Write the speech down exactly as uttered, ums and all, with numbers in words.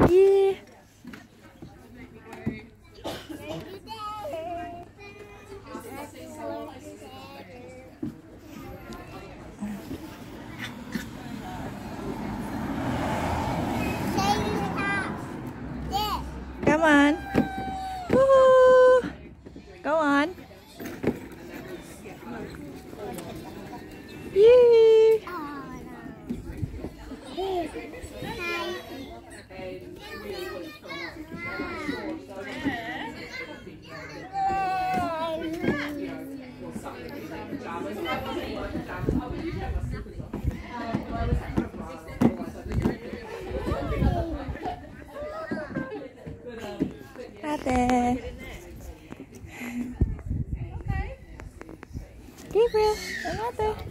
Yeah. Come on. Woohoo! Go on. Yee! Ate. Gabriel, ang ate.